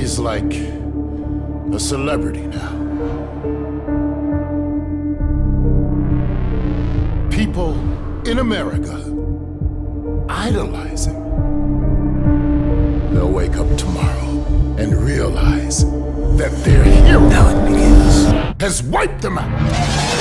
He's like a celebrity now. People in America idolize him. They'll wake up tomorrow and realize that their hero Now it begins. has wiped them out.